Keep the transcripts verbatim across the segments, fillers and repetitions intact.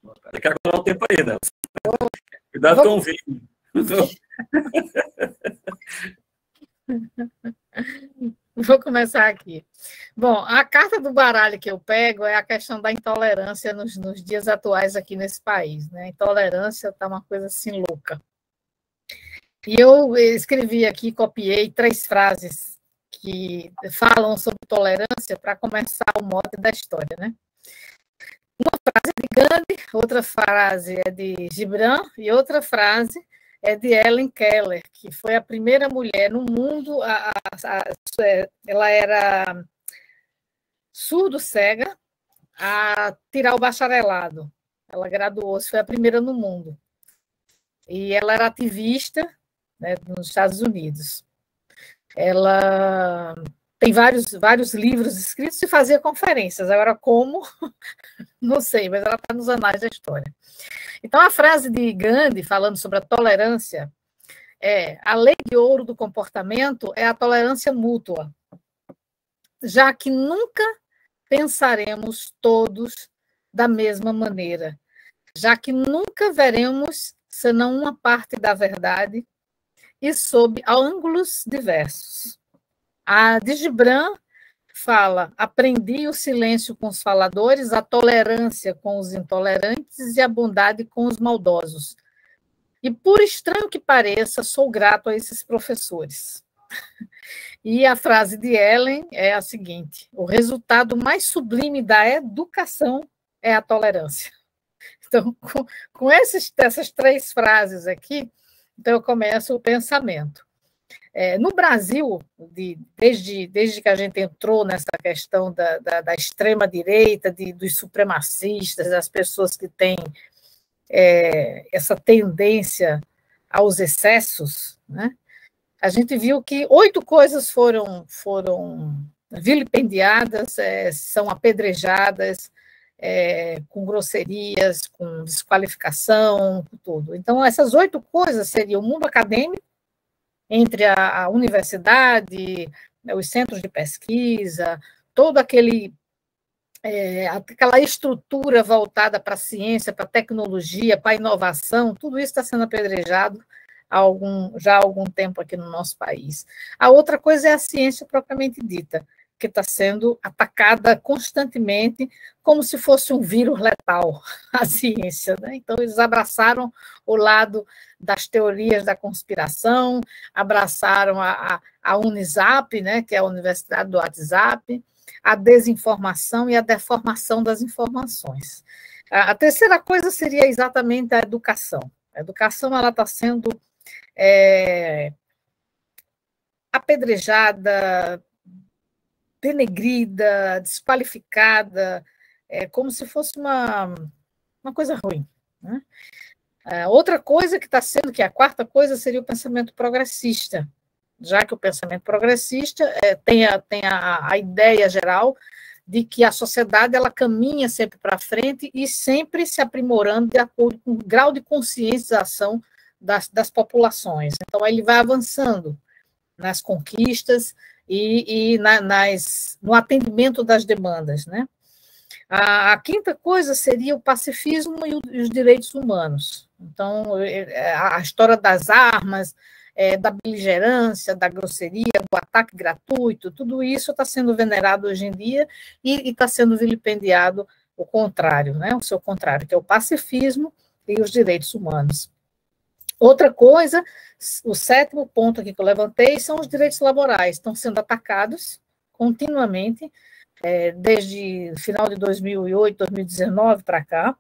Tem que aguardar o tempo aí, Nelson. Cuidado Vou... com o vinho. Vou começar aqui. Bom, a carta do baralho que eu pego é a questão da intolerância nos, nos dias atuais aqui nesse país, né? A intolerância está uma coisa assim louca. E eu escrevi aqui, copiei três frases que falam sobre tolerância para começar o mote da história, né? Uma frase é de Gandhi, outra frase é de Gibran e outra frase é de Helen Keller, que foi a primeira mulher no mundo, a, a, a, ela era surdo-cega a tirar o bacharelado. Ela graduou-se, foi a primeira no mundo. E ela era ativista, né, nos Estados Unidos. Ela tem vários, vários livros escritos e fazia conferências. Agora, como? Não sei, mas ela está nos anais da história. Então, a frase de Gandhi, falando sobre a tolerância, é: a lei de ouro do comportamento é a tolerância mútua, já que nunca pensaremos todos da mesma maneira, já que nunca veremos senão uma parte da verdade e sob ângulos diversos. A de Gibran fala: aprendi o silêncio com os faladores, a tolerância com os intolerantes e a bondade com os maldosos. E, por estranho que pareça, sou grato a esses professores. E a frase de Ellen é a seguinte: o resultado mais sublime da educação é a tolerância. Então, com, com esses, essas três frases aqui, então eu começo o pensamento. É, no Brasil, de, desde, desde que a gente entrou nessa questão da, da, da extrema-direita, de, dos supremacistas, das pessoas que têm é, essa tendência aos excessos, né? A gente viu que oito coisas foram, foram vilipendiadas, é, são apedrejadas, é, com grosserias, com desqualificação, com tudo. Então, essas oito coisas seriam o mundo acadêmico, entre a, a universidade, os centros de pesquisa, todo aquele é, aquela estrutura voltada para a ciência, para a tecnologia, para a inovação, tudo isso está sendo apedrejado há algum, já há algum tempo aqui no nosso país. A outra coisa é a ciência propriamente dita, que está sendo atacada constantemente como se fosse um vírus letal, a ciência, né? Então, eles abraçaram o lado das teorias da conspiração, abraçaram a, a, a Unisap, né, que é a Universidade do WhatsApp, a desinformação e a deformação das informações. A, a terceira coisa seria exatamente a educação. A educação ela está sendo é, apedrejada, denegrida, desqualificada, é, como se fosse uma, uma coisa ruim, né? É, outra coisa que está sendo, que é a quarta coisa, seria o pensamento progressista, já que o pensamento progressista é, tem, a, tem a, a ideia geral de que a sociedade ela caminha sempre para frente e sempre se aprimorando de acordo com o grau de conscientização das, das populações. Então, ele vai avançando nas conquistas e, e na, nas, no atendimento das demandas, né? A, a quinta coisa seria o pacifismo e, o, e os direitos humanos. Então, a, a história das armas, é, da beligerância, da grosseria, do ataque gratuito, tudo isso está sendo venerado hoje em dia e está sendo vilipendiado o contrário, né? O seu contrário, que é o pacifismo e os direitos humanos. Outra coisa, o sétimo ponto aqui que eu levantei, são os direitos laborais, estão sendo atacados continuamente, é, desde o final de dois mil e oito, dois mil e dezenove para cá,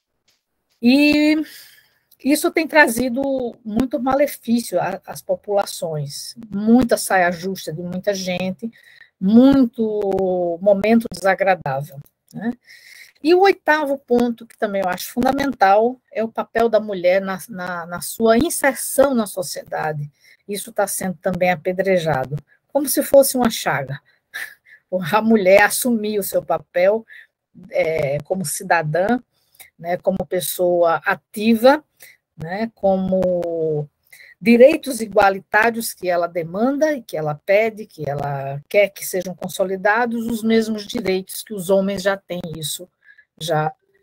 e isso tem trazido muito malefício às populações, muita saia justa de muita gente, muito momento desagradável, né? E o oitavo ponto, que também eu acho fundamental, é o papel da mulher na, na, na sua inserção na sociedade. Isso está sendo também apedrejado, como se fosse uma chaga. A mulher assumir o seu papel é, como cidadã, né, como pessoa ativa, né, como direitos igualitários que ela demanda e que ela pede, que ela quer que sejam consolidados, os mesmos direitos que os homens já têm, isso já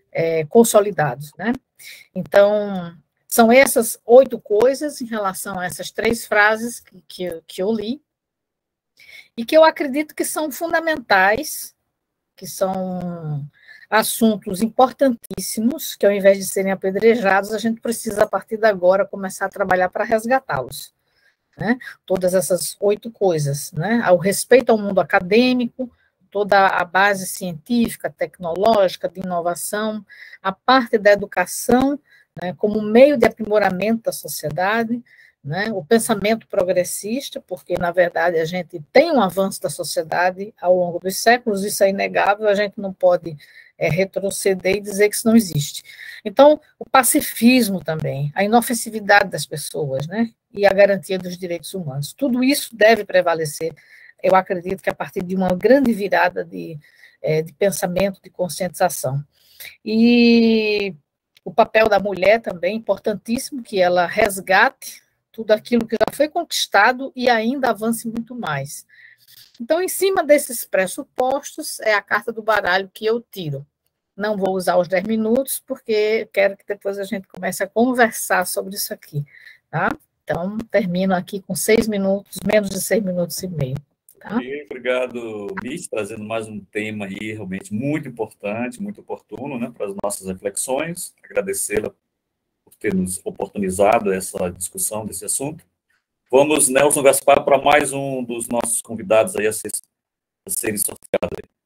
é, consolidados, né? Então, são essas oito coisas em relação a essas três frases que, que, que eu li, e que eu acredito que são fundamentais, que são assuntos importantíssimos, que ao invés de serem apedrejados, a gente precisa, a partir de agora, começar a trabalhar para resgatá-los. Né? Todas essas oito coisas, né? O respeito ao mundo acadêmico, toda a base científica, tecnológica, de inovação, a parte da educação, né, como meio de aprimoramento da sociedade, né, o pensamento progressista, porque, na verdade, a gente tem um avanço da sociedade ao longo dos séculos, isso é inegável, a gente não pode é, retroceder e dizer que isso não existe. Então, o pacifismo também, a inofensividade das pessoas, né, e a garantia dos direitos humanos, tudo isso deve prevalecer. Eu acredito que a partir de uma grande virada de, é, de pensamento, de conscientização. E o papel da mulher também, importantíssimo, que ela resgate tudo aquilo que já foi conquistado e ainda avance muito mais. Então, em cima desses pressupostos, é a carta do baralho que eu tiro. Não vou usar os dez minutos, porque quero que depois a gente comece a conversar sobre isso aqui, tá? Então, termino aqui com seis minutos, menos de seis minutos e meio. Tá? E obrigado, Miss, trazendo mais um tema aí realmente muito importante, muito oportuno, né, para as nossas reflexões. Agradecê-la por ter nos oportunizado essa discussão desse assunto. Vamos, Nelson Gaspar, para mais um dos nossos convidados aí a, ser, a serem sorteados. Aí.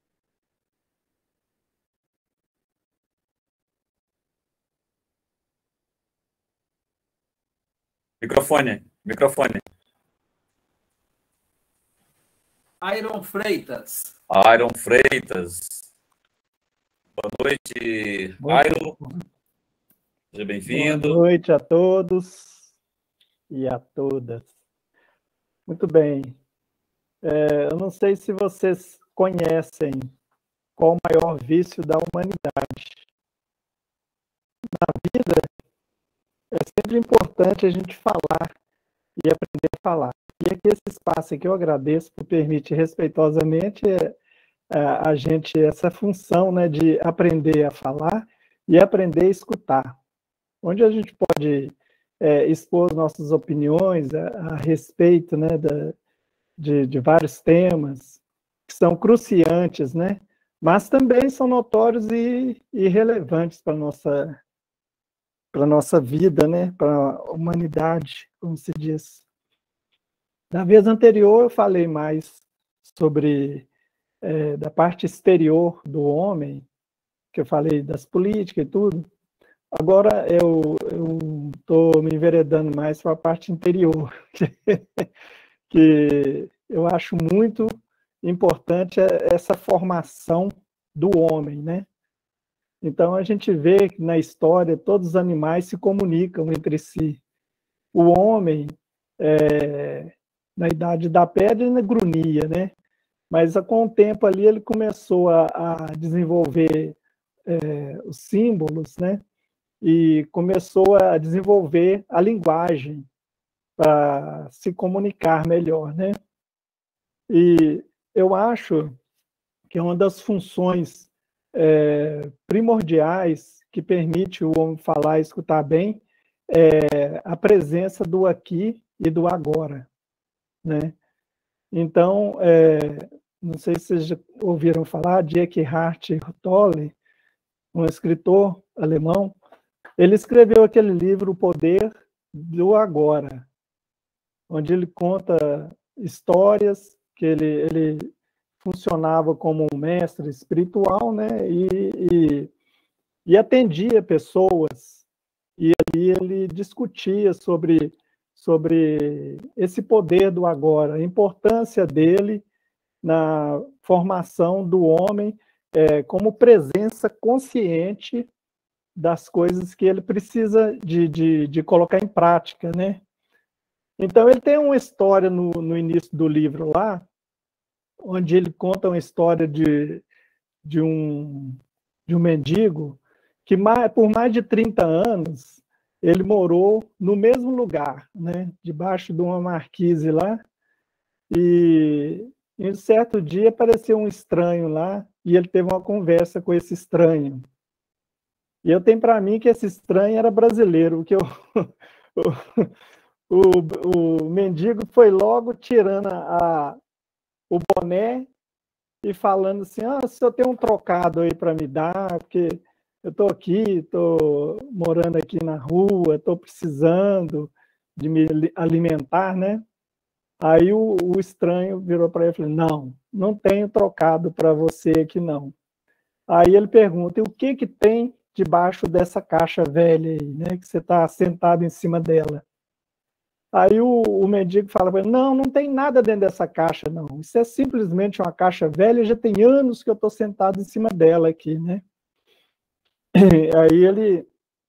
Microfone, microfone. Iron Freitas. Iron Freitas. Boa noite, Muito Iron. bom. Seja bem-vindo. Boa noite a todos e a todas. Muito bem. É, eu não sei se vocês conhecem qual o maior vício da humanidade. Na vida, é sempre importante a gente falar e aprender a falar. E aqui esse espaço que eu agradeço por permitir respeitosamente é, a, a gente essa função, né, de aprender a falar e aprender a escutar, onde a gente pode é, expor nossas opiniões a, a respeito, né, da, de, de vários temas que são cruciantes, né, mas também são notórios e, e relevantes para a nossa, para a nossa vida, né, para a humanidade, como se diz. Na vez anterior eu falei mais sobre é, da parte exterior do homem, que eu falei das políticas e tudo. Agora eu estou me enveredando mais para a parte interior, que, que eu acho muito importante essa formação do homem, né? Então a gente vê que na história todos os animais se comunicam entre si. O homem, é, na idade da pedra, ele grunhia, né? Mas com o tempo ali ele começou a, a desenvolver é, os símbolos, né? E começou a desenvolver a linguagem para se comunicar melhor, né? E eu acho que uma das funções é, primordiais que permite o homem falar e escutar bem é a presença do aqui e do agora, né? Então, é, não sei se vocês já ouviram falar de Eckhart Tolle, um escritor alemão. Ele escreveu aquele livro, O Poder do Agora, onde ele conta histórias que ele, ele funcionava como um mestre espiritual, né? E, e, e atendia pessoas, e ali ele discutia sobre, sobre esse poder do agora, a importância dele na formação do homem é, como presença consciente das coisas que ele precisa de, de, de colocar em prática, né? Então, ele tem uma história no, no início do livro lá, onde ele conta uma história de, de, um, de um mendigo que mais, por mais de trinta anos ele morou no mesmo lugar, né? Debaixo de uma marquise lá, e em um certo dia apareceu um estranho lá, e ele teve uma conversa com esse estranho. E eu tenho para mim que esse estranho era brasileiro, que eu, o, o, o mendigo foi logo tirando a, o boné e falando assim, ah, se eu tenho um trocado aí para me dar, porque eu estou aqui, estou morando aqui na rua, estou precisando de me alimentar, né? Aí o, o estranho virou para ele e falou, não, não tenho trocado para você aqui não. Aí ele pergunta, e o que que tem debaixo dessa caixa velha aí, né, que você está sentado em cima dela? Aí o, o mendigo fala para ele, não, não tem nada dentro dessa caixa, não. Isso é simplesmente uma caixa velha, já tem anos que eu estou sentado em cima dela aqui, né? Aí ele,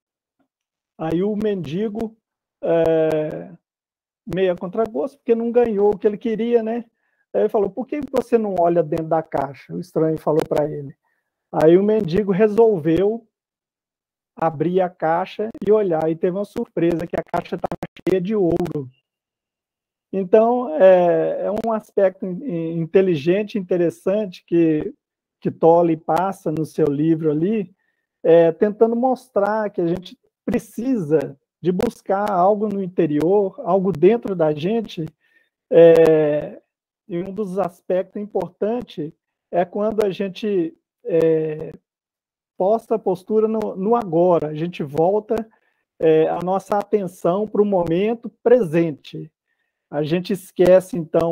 aí o mendigo, é, meio a contragosto, porque não ganhou o que ele queria, né? Aí ele falou, por que você não olha dentro da caixa? O estranho falou para ele. Aí o mendigo resolveu abrir a caixa e olhar, e teve uma surpresa, que a caixa estava cheia de ouro. Então, é, é um aspecto inteligente, interessante, que, que Tolle passa no seu livro ali, é, tentando mostrar que a gente precisa de buscar algo no interior, algo dentro da gente, é, e um dos aspectos importantes é quando a gente é, posta a postura no, no agora, a gente volta é, a nossa atenção para o momento presente. A gente esquece, então,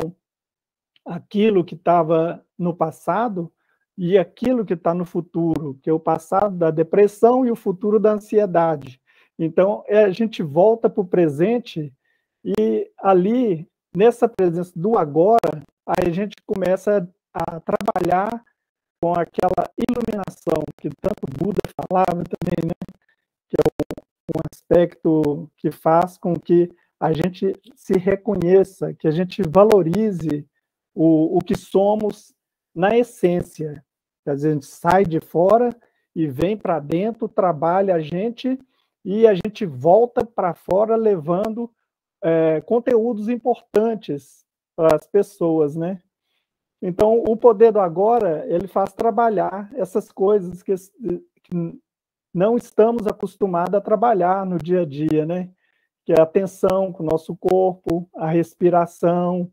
aquilo que estava no passado e aquilo que está no futuro, que é o passado da depressão e o futuro da ansiedade. Então, é, a gente volta para o presente e ali, nessa presença do agora, aí a gente começa a trabalhar com aquela iluminação que tanto Buda falava também, né? Que é um, um aspecto que faz com que a gente se reconheça, que a gente valorize o, o que somos na essência. A gente sai de fora e vem para dentro, trabalha a gente e a gente volta para fora levando é, conteúdos importantes para as pessoas, né? Então, o poder do agora, ele faz trabalhar essas coisas que, que não estamos acostumados a trabalhar no dia a dia, né? Que é a atenção com o nosso corpo, a respiração,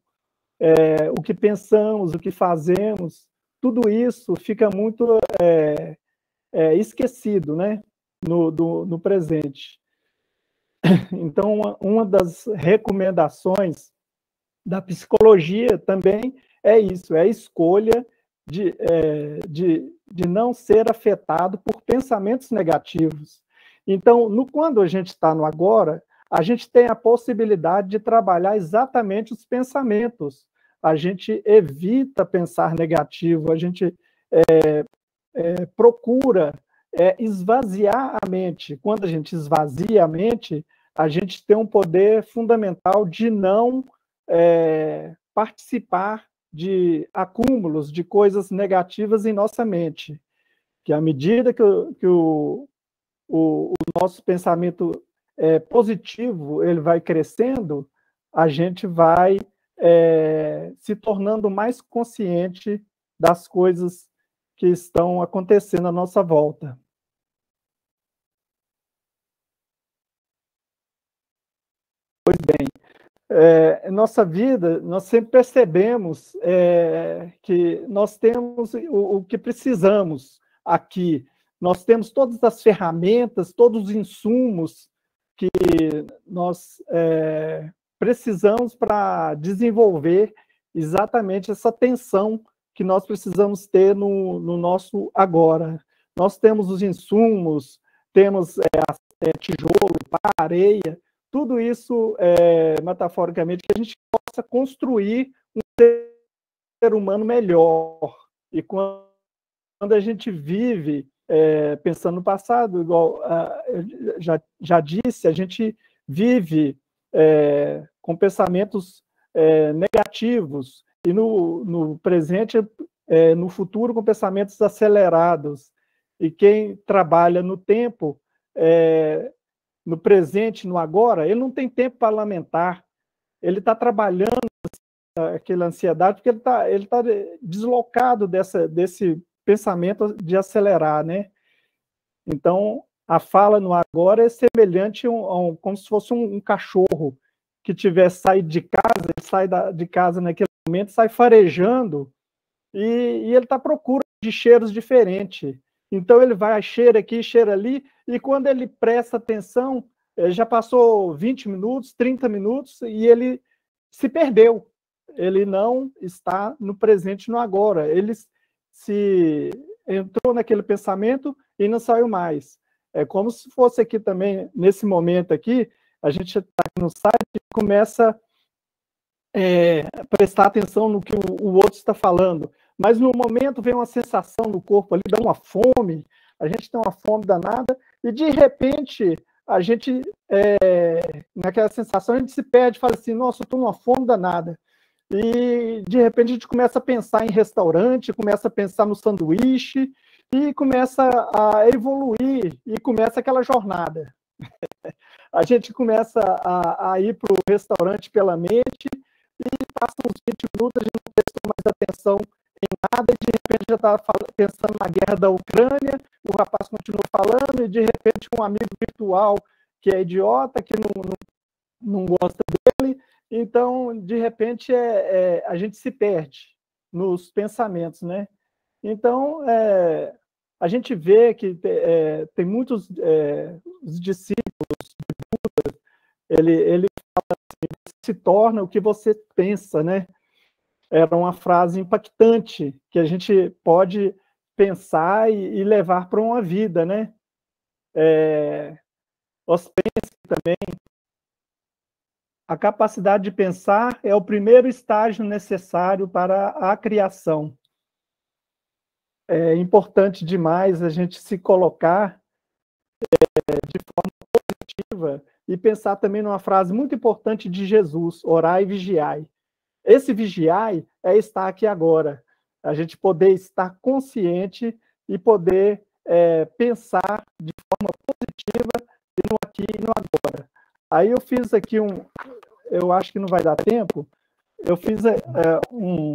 é, o que pensamos, o que fazemos, tudo isso fica muito é, é, esquecido, né? No, do, no presente. Então, uma, uma das recomendações da psicologia também é isso, é a escolha de, é, de, de não ser afetado por pensamentos negativos. Então, no, quando a gente está no agora, a gente tem a possibilidade de trabalhar exatamente os pensamentos. A gente evita pensar negativo, a gente é, é, procura é, esvaziar a mente. Quando a gente esvazia a mente, a gente tem um poder fundamental de não é, participar de acúmulos de coisas negativas em nossa mente. Que à medida que, o, que o, o, o nosso pensamento é, positivo ele vai crescendo, a gente vai é, se tornando mais consciente das coisas que estão acontecendo à nossa volta. Pois bem, é, nossa vida, nós sempre percebemos é, que nós temos o, o que precisamos aqui. Nós temos todas as ferramentas, todos os insumos que nós é, precisamos para desenvolver exatamente essa atenção que nós precisamos ter no, no nosso agora. Nós temos os insumos, temos é, é, tijolo, pá, areia, tudo isso, é, metaforicamente, que a gente possa construir um ser humano melhor. E quando a gente vive é, pensando no passado, igual a, já, já disse, a gente vive é, com pensamentos é, negativos, e no, no presente, é, no futuro, com pensamentos acelerados. E quem trabalha no tempo, é, no presente, no agora, ele não tem tempo para lamentar, ele está trabalhando aquela ansiedade, porque ele está ele tá deslocado dessa, desse pensamento de acelerar, né? Então, A fala no agora é semelhante a um, a um, como se fosse um, um cachorro que tivesse saído de casa, ele sai da, de casa naquele momento, sai farejando, e, e ele está à procura de cheiros diferentes. Então ele vai, cheira aqui, cheira ali, e quando ele presta atenção, já passou vinte minutos, trinta minutos, e ele se perdeu. Ele não está no presente, no agora. Ele se entrou naquele pensamento e não saiu mais. É como se fosse aqui também, nesse momento aqui, a gente está aqui no site e começa é, a prestar atenção no que o, o outro está falando. Mas no momento vem uma sensação no corpo ali, dá uma fome, a gente tem uma fome danada, e de repente a gente, é, naquela sensação, a gente se perde, fala assim, nossa, eu estou numa fome danada. E de repente a gente começa a pensar em restaurante, começa a pensar no sanduíche, e começa a evoluir, e começa aquela jornada. A gente começa a, a ir para o restaurante pela mente, e passa uns vinte minutos, a gente não prestou mais atenção em nada, e de repente já está pensando na guerra da Ucrânia, o rapaz continua falando, e de repente um amigo virtual que é idiota, que não, não, não gosta dele, então, de repente, é, é, a gente se perde nos pensamentos, né? Então, é, a gente vê que é, tem muitos é, os discípulos de Buda, ele, ele fala assim, se torna o que você pensa, né? Era uma frase impactante que a gente pode pensar e, e levar para uma vida, né? É, Ouspensky também, a capacidade de pensar é o primeiro estágio necessário para a criação. É importante demais a gente se colocar é, de forma positiva e pensar também numa frase muito importante de Jesus, orai e vigiai. Esse vigiai é estar aqui agora, a gente poder estar consciente e poder é, pensar de forma positiva e no aqui e no agora. Aí eu fiz aqui um, eu acho que não vai dar tempo, eu fiz é, um,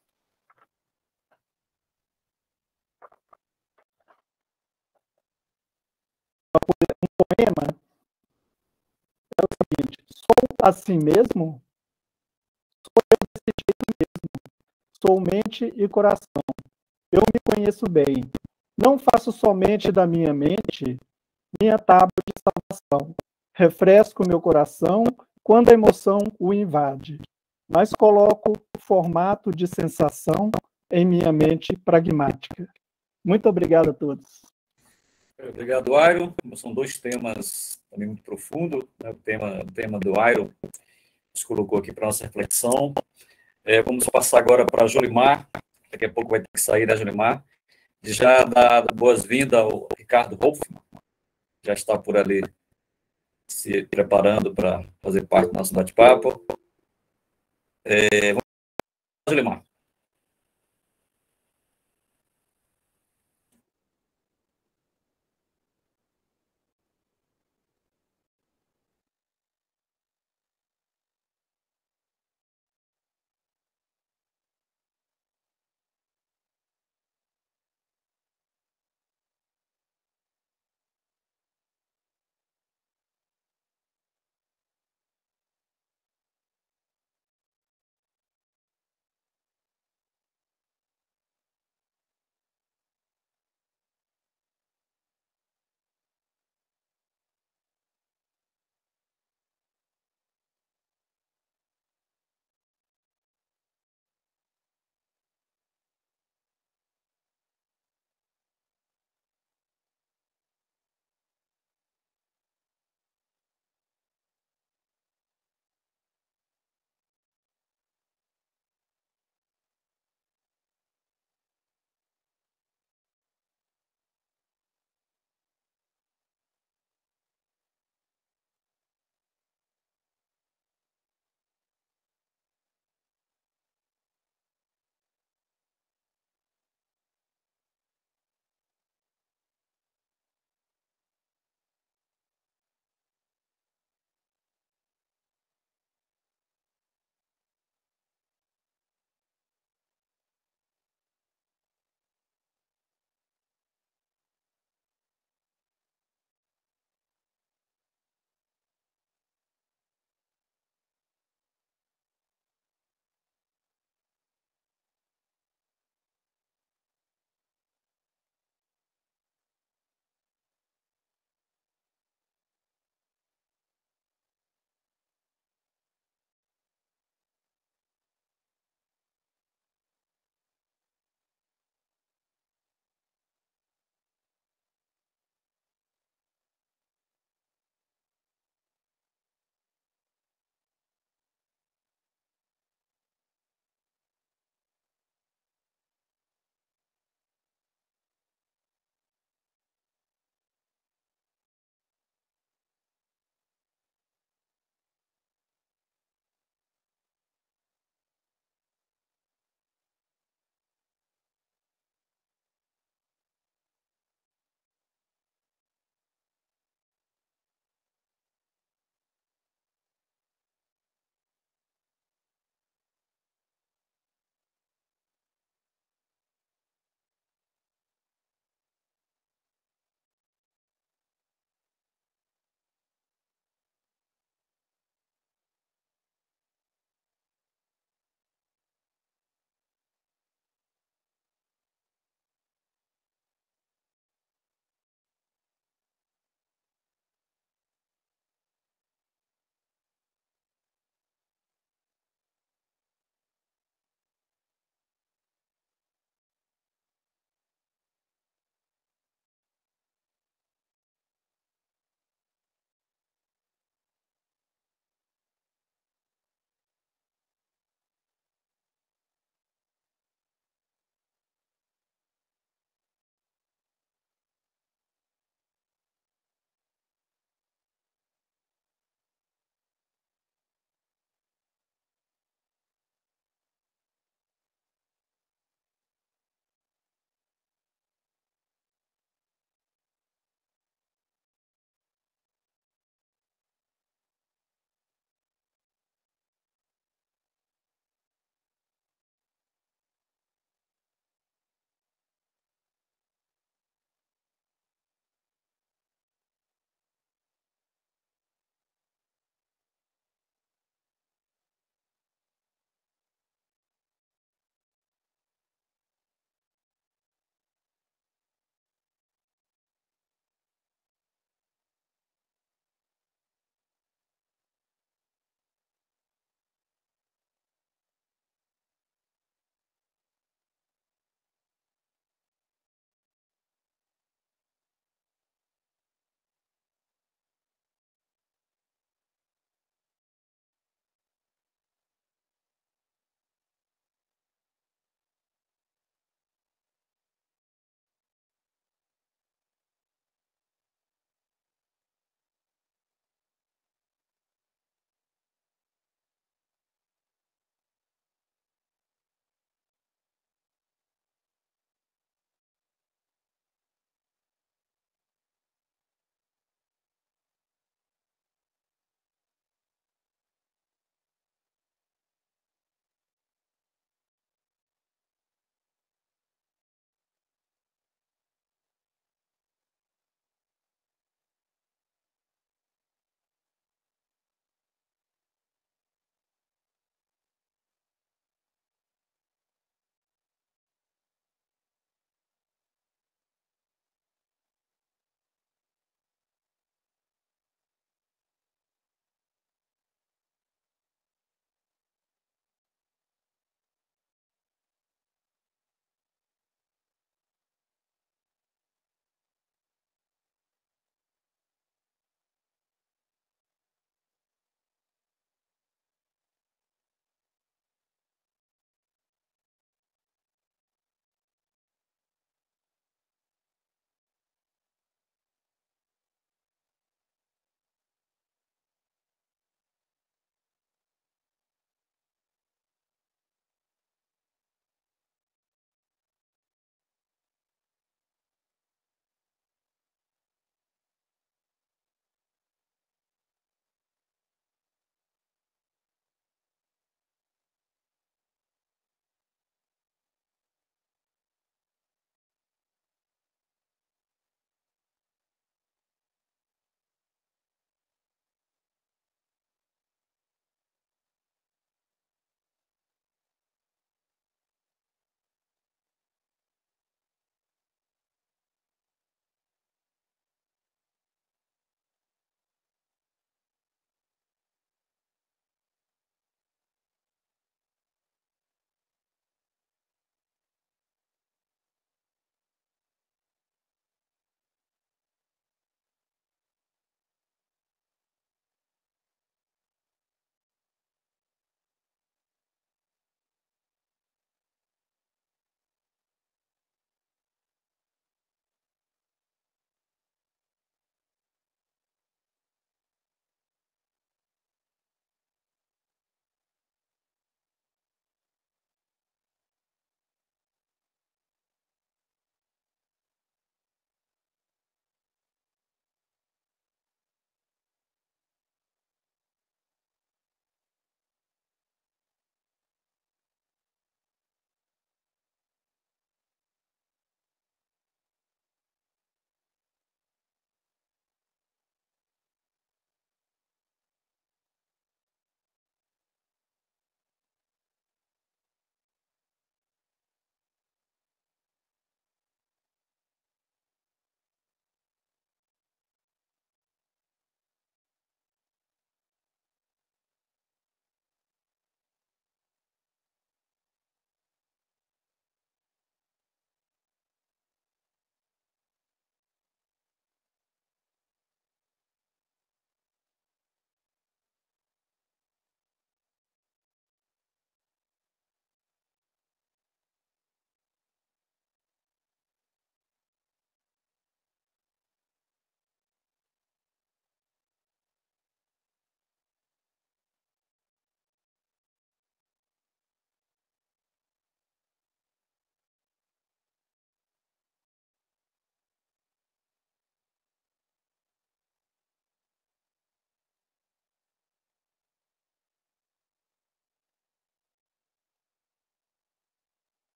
um poema, é o seguinte, sou assim mesmo, sou eu desse jeito mesmo, sou mente e coração, eu me conheço bem, não faço somente da minha mente minha tábua de salvação, refresco meu coração quando a emoção o invade, mas coloco o formato de sensação em minha mente pragmática. Muito obrigado a todos. Obrigado, Airo. São dois temas também muito profundos, né? O tema, o tema do Airo nos colocou aqui para a nossa reflexão. É, vamos passar agora para a Jolimar, daqui a pouco vai ter que sair, né, Jolimar? Já dar boas-vindas ao Ricardo Hoffmann, já está por ali se preparando para fazer parte do nosso bate-papo. É, vamos lá, Jolimar.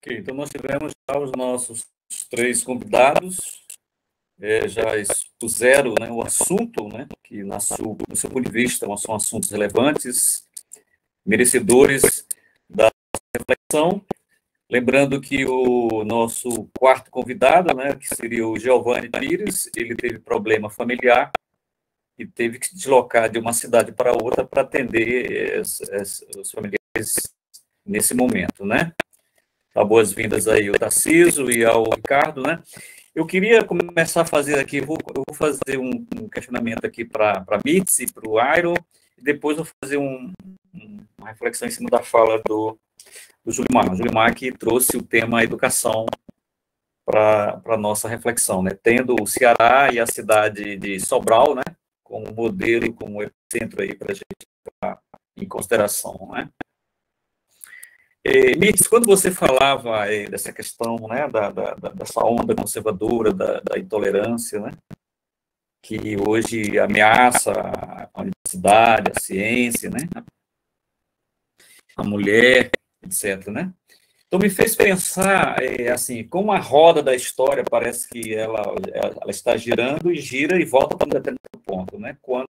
Ok, então nós tivemos já os nossos três convidados, é, já expuseram, né, o assunto, né, que, na sua, do seu ponto de vista, são assuntos relevantes, merecedores da reflexão. Lembrando que o nosso quarto convidado, né, que seria o Giovanni Pires, ele teve problema familiar e teve que se deslocar de uma cidade para outra para atender es, es, os familiares nesse momento, né? Tá, boas-vindas aí ao Tarcísio e ao Ricardo, né? Eu queria começar a fazer aqui, eu vou, eu vou fazer um, um questionamento aqui para a Mitzi, para o Airo, e depois vou fazer um, um, uma reflexão em cima da fala do, do Julimar. O Julimar que trouxe o tema educação para a nossa reflexão, né? Tendo o Ceará e a cidade de Sobral, né, como modelo, como centro aí para a gente levar em consideração, né? E, Mitz, quando você falava aí dessa questão, né, da, da, dessa onda conservadora, da, da intolerância, né, que hoje ameaça a universidade, a ciência, né, a mulher, etcétera, né? Então, me fez pensar, é, assim, como a roda da história parece que ela, ela está girando e gira e volta para um determinado ponto, né? Quando